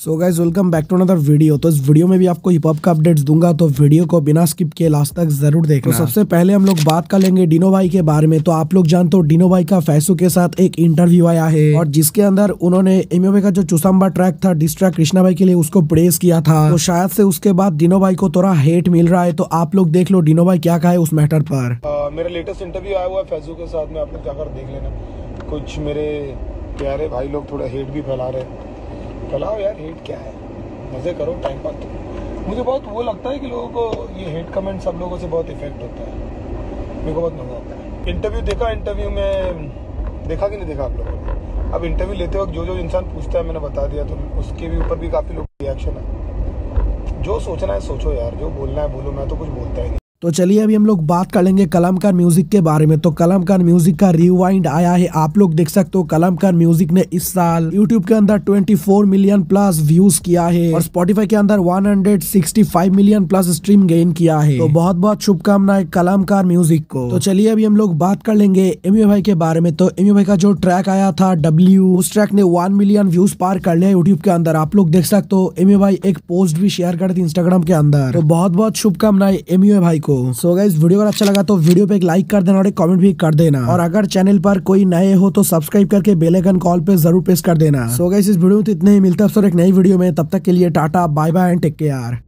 So guys welcome back to another video. तो इस video में भी आपको हिप हॉप का अपडेट्स दूंगा, तो वीडियो को बिना स्किप किए लास्ट तक जरूर देखना। तो सबसे पहले हम लोग बात कर लेंगे डिनो भाई के बारे में। तो आप लोग जानते हो डिनो भाई का फैसू के साथ एक इंटरव्यू आया है और जिसके अंदर उन्होंने एमियो भाई का जो चुसंबा ट्रैक था डिस ट्रैक कृष्णा भाई के लिए उसको प्रेस किया था। तो शायद से उसके बाद डिनो भाई को थोड़ा हेट मिल रहा है। तो आप लोग देख लो डिनो भाई क्या कहा है उस मैटर पर। मेरा लेटेस्ट इंटरव्यू आया हुआ है फैजू के साथ में, आप लोग जाकर देख लेना। कुछ मेरे प्यारे भाई लोग थोड़ा हेट भी फैला रहे हैं। फैलाओ यार, हेट क्या है, मजे करो, टाइम पास करो। मुझे बहुत वो लगता है कि लोगों को ये हेट कमेंट सब लोगों से बहुत इफेक्ट होता है। मेरे को बहुत मजा आता है। इंटरव्यू देखा, इंटरव्यू में देखा कि नहीं देखा आप लोगों ने? अब इंटरव्यू लेते वक्त जो जो इंसान पूछता है मैंने बता दिया, तो उसके भी ऊपर भी काफी लोग रिएक्शन है। जो सोचना है सोचो यार, जो बोलना है बोलो, मैं तो कुछ बोलता ही नहीं। तो चलिए अभी हम लोग बात कर लेंगे कलामकार म्यूजिक के बारे में। तो कलामकार म्यूजिक का रिवाइंड आया है, आप लोग देख सकते हो। कलामकार म्यूजिक ने इस साल यूट्यूब के अंदर 24 मिलियन प्लस व्यूज किया है और स्पॉटिफाई के अंदर 165 मिलियन प्लस स्ट्रीम गेन किया है। तो बहुत बहुत शुभकामनाएं कलामकार म्यूजिक को। तो चलिए अभी हम लोग बात कर लेंगे एमियो भाई के बारे में। तो एमियो भाई का जो ट्रैक आया था W, उस ट्रैक ने 1 मिलियन व्यूज पार कर लिया यूट्यूब के अंदर। आप लोग देख सकते हो एमियो भाई एक पोस्ट भी शेयर कर दी इंस्टाग्राम के अंदर। तो बहुत बहुत शुभकामनाएं एमियो भाई को। सो गाइस वीडियो अगर अच्छा लगा तो वीडियो पे एक लाइक कर देना और एक कमेंट भी कर देना। और अगर चैनल पर कोई नए हो तो सब्सक्राइब करके बेल आइकन कॉल पे जरूर प्रेस कर देना। सो गाइस इस वीडियो में तो इतने ही, मिलते हैं एक नई वीडियो में। तब तक के लिए tata bye bye and take care.